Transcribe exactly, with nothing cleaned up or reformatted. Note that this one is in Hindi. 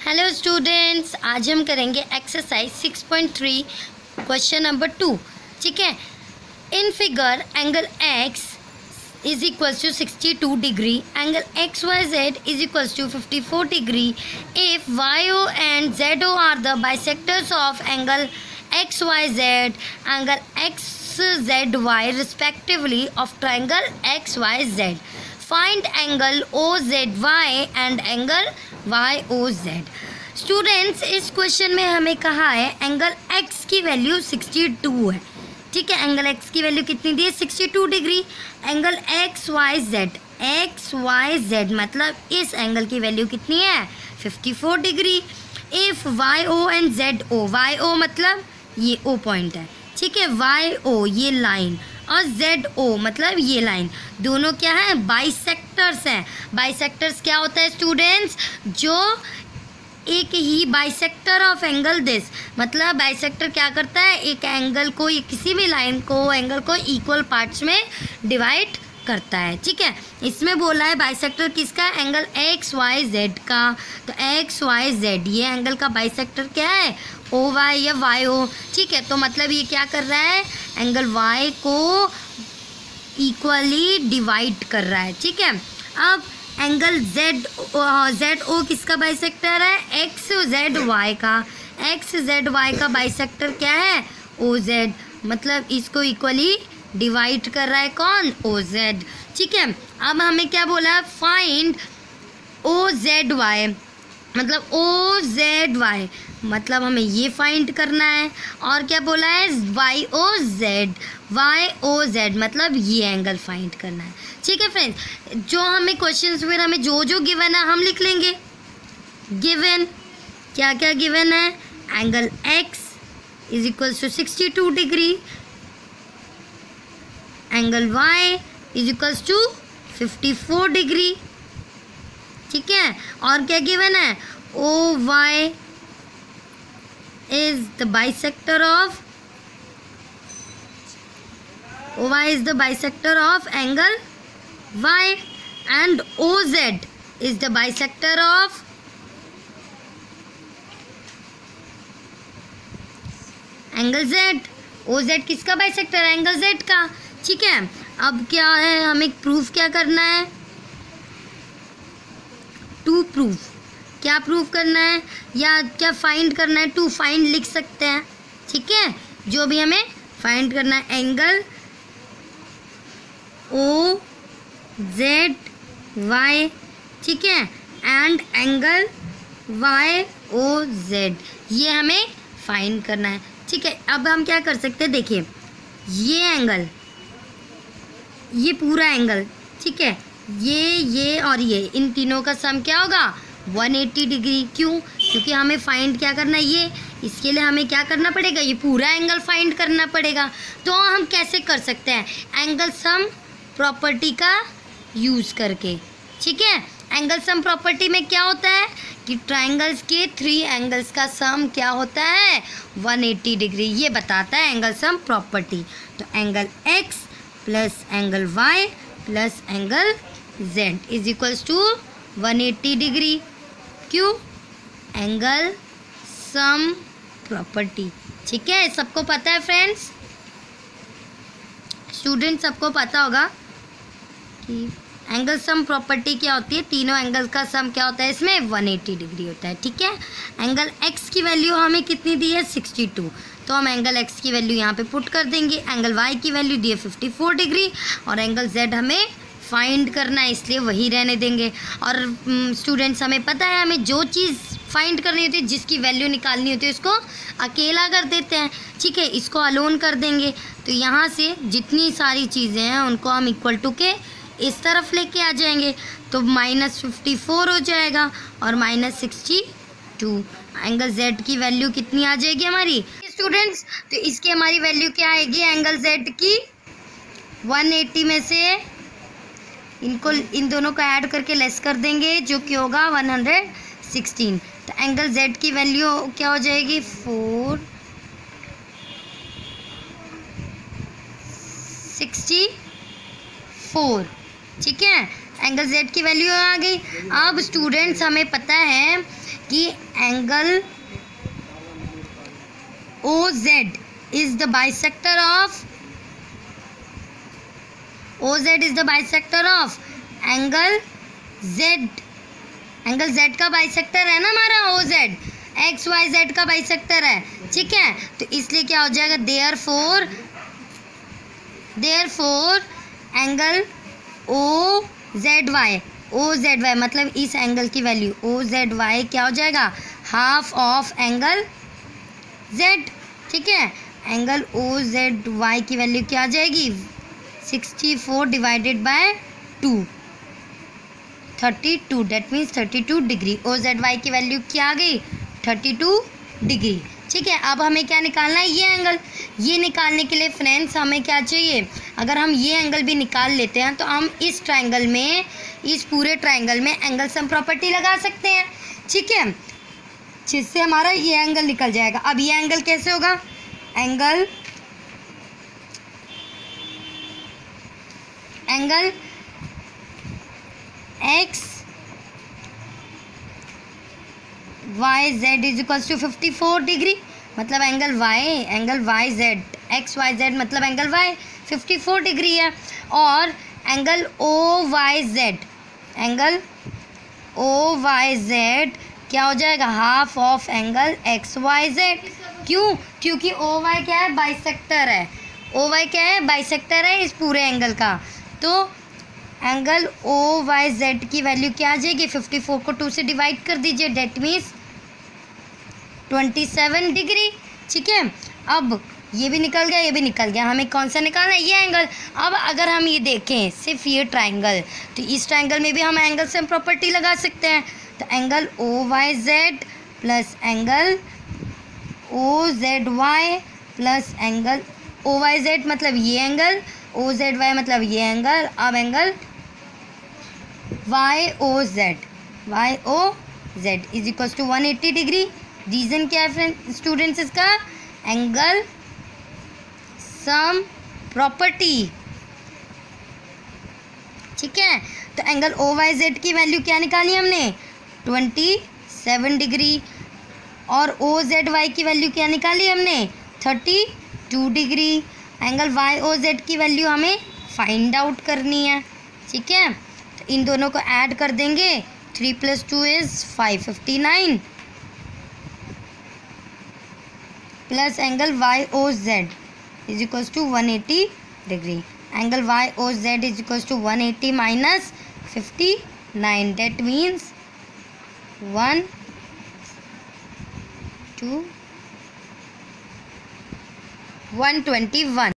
हेलो स्टूडेंट्स, आज हम करेंगे exercise six point three question number two. ठीक है। In figure angle X is equals to sixty two degree, angle X Y Z is equals to fifty four degree. If Y O and Z O are the bisectors of angle X Y Z, angle X Z Y respectively of triangle X Y Z, find angle O Z Y and angle Y O Z. Students, इस क्वेश्चन में हमें कहा है एंगल एक्स की वैल्यू सिक्सटी टू है। ठीक है, एंगल एक्स की वैल्यू कितनी दी है? Sixty two degree. Angle X Y Z, X Y Z मतलब इस एंगल की वैल्यू कितनी है? Fifty four degree. If Y O and Z O, Y O मतलब ये ओ पॉइंट है। ठीक है, वाई ओ ये लाइन और जेड ओ मतलब ये लाइन, दोनों क्या है? बाइसेक्टर्स हैं। बाइसेक्टर्स क्या होता है स्टूडेंट्स? जो एक ही बाइसेक्टर ऑफ एंगल दिस, मतलब बाइसेक्टर क्या करता है? एक एंगल को, किसी भी लाइन को, एंगल को इक्वल पार्ट्स में डिवाइड करता है। ठीक है, इसमें बोला है बाइसेक्टर किसका? एंगल एक्स वाई जेड का। तो एक्स वाई जेड ये एंगल का बाइसेक्टर क्या है? ओ वाई या वाई ओ। ठीक है, तो मतलब ये क्या कर रहा है? एंगल वाई को इक्वली डिवाइड कर रहा है। ठीक है, अब एंगल जेड जेड ओ किसका बाइसेक्टर है? एक्स जेड वाई का। एक्स जेड वाई का बाइसेक्टर क्या है? ओ जेड, मतलब इसको इक्वली डिवाइड कर रहा है कौन? O Z. ठीक है, अब हमें क्या बोला है? फाइंड ओ जेड वाई, मतलब ओ जेड वाई मतलब हमें ये फाइंड करना है। और क्या बोला है? Y O Z, Y O Z मतलब ये एंगल फाइंड करना है। ठीक है फ्रेंड्स, जो हमें क्वेश्चंस फिर हमें जो जो गिवन है हम लिख लेंगे। गिवन क्या क्या गिवन है? Angle X is equals to sixty two degree, angle Y is equals to fifty four degree. ठीक है, और क्या गिवन है? O Y is the bisector of O Y is the bisector of angle Y, and O Z is the bisector of angle Z। O Z किसका बाइसेक्टर है? एंगल Z का। ठीक है, अब क्या है? हमें प्रूफ क्या करना है? टू प्रूफ, क्या प्रूफ करना है या क्या फाइंड करना है? टू फाइंड लिख सकते हैं। ठीक है, जो भी हमें फाइंड करना है, एंगल ओ जेड वाई, ठीक है, and angle Y O Z, ये हमें फाइंड करना है। ठीक है, अब हम क्या कर सकते हैं? देखिए, ये एंगल, ये पूरा एंगल, ठीक है, ये ये और ये, इन तीनों का सम क्या होगा? One eighty degree. क्यों? क्योंकि हमें फाइंड क्या करना है? ये, इसके लिए हमें क्या करना पड़ेगा? ये पूरा एंगल फाइंड करना पड़ेगा। तो हम कैसे कर सकते हैं? एंगल सम प्रॉपर्टी का यूज़ करके। ठीक है, एंगल सम प्रॉपर्टी में क्या होता है कि ट्राइंगल्स के थ्री एंगल्स का सम क्या होता है? वन एटी डिग्री, ये बताता है एंगल सम प्रॉपर्टी। तो angle X plus angle Y plus angle Z is equals to one eighty degree. क्यों? Angle sum property. ठीक है, सबको पता है फ्रेंड्स, स्टूडेंट सबको पता होगा कि एंगल सम प्रॉपर्टी क्या होती है? तीनों एंगल का सम क्या होता है? इसमें वन एटी डिग्री होता है। ठीक है, एंगल एक्स की वैल्यू हमें कितनी दी है? सिक्सटी टू, तो हम एंगल एक्स की वैल्यू यहाँ पे पुट कर देंगे। एंगल वाई की वैल्यू दी है फिफ्टी फोर डिग्री, और एंगल जेड हमें फाइंड करना है, इसलिए वही रहने देंगे। और स्टूडेंट्स, हमें पता है हमें जो चीज़ फाइंड करनी होती है, जिसकी वैल्यू निकालनी होती है, उसको अकेला कर देते हैं। ठीक है, इसको अलोन कर देंगे। तो यहाँ से जितनी सारी चीज़ें हैं उनको हम इक्वल टू के इस तरफ लेके आ जाएंगे, तो माइनस फिफ्टी फोर हो जाएगा और minus sixty two. Angle Z की वैल्यू कितनी आ जाएगी हमारी स्टूडेंट्स? तो इसकी हमारी वैल्यू क्या आएगी एंगल जेड की? वन एटी में से इनको, इन दोनों को ऐड करके लेस कर देंगे, जो कि होगा वन हंड्रेड सिक्सटीन। तो एंगल जेड की वैल्यू क्या हो जाएगी? Four sixty four. ठीक है, एंगल जेड की वैल्यू आ गई। अब स्टूडेंट्स, हमें पता है कि angle O Z is the bisector of O Z is the bisector of angle Z. Angle Z का बाइसेक्टर है ना हमारा O Z, X Y Z का बाइसेक्टर है, ठीक है। तो इसलिए क्या हो जाएगा, therefore therefore angle O Z Y O Z Y मतलब इस एंगल की वैल्यू O Z Y क्या हो जाएगा, हाफ ऑफ एंगल Z, ठीक है। एंगल O Z Y की वैल्यू क्या आ जाएगी, sixty four divided by two, thirty two, that means thirty two degree. O Z Y की वैल्यू क्या आ गई, थर्टी टू डिग्री, ठीक है। अब हमें क्या निकालना है, ये एंगल। ये निकालने के लिए फ्रेंड्स हमें क्या चाहिए, अगर हम ये एंगल भी निकाल लेते हैं तो हम इस ट्रायंगल में, इस पूरे ट्रायंगल में एंगल सम प्रॉपर्टी लगा सकते हैं, ठीक है, जिससे हमारा ये एंगल निकल जाएगा। अब ये एंगल कैसे होगा, angle angle X Y Z is equal to fifty four degree, मतलब angle Y angle Y Z, X Y Z मतलब angle Y fifty four degree है। और angle O Y Z, angle O Y Z क्या हो जाएगा, half of angle X Y Z. क्यों, क्योंकि ओ वाई क्या है, बाइसेक्टर है। ओ वाई क्या है, बाइसेक्टर है इस पूरे एंगल का। तो एंगल ओ वाई जेड की वैल्यू क्या आ जाएगी, फिफ्टी फोर को टू से डिवाइड कर दीजिए, that means twenty seven degree, ठीक है। अब ये भी निकल गया, ये भी निकल गया, हमें कौन सा निकालना है, ये एंगल। अब अगर हम ये देखें सिर्फ ये ट्रायंगल, तो इस ट्रायंगल में भी हम एंगल सम प्रॉपर्टी लगा सकते हैं। तो angle O Y Z plus angle O Z Y plus angle O Y Z मतलब ये एंगल, ओ जेड वाई मतलब ये एंगल। अब angle Y O Z Y O Z is equal to one eighty degree. Reason क्या है फ्रेंड स्टूडेंट्स इसका, एंगल सम प्रॉपर्टी, ठीक है। तो एंगल ओ वाई जेड की वैल्यू क्या निकाली हमने, ट्वेंटी सेवन डिग्री, और ओ जेड वाई की वैल्यू क्या निकाली हमने, thirty two degree. Angle Y O Z की वैल्यू हमें फाइंड आउट करनी है, ठीक है। तो इन दोनों को ऐड कर देंगे, three plus two is five fifty nine, plus angle Y O Z is equals to one eighty degree. Angle Y O Z is equals to one eighty minus fifty nine, that means one two one twenty one.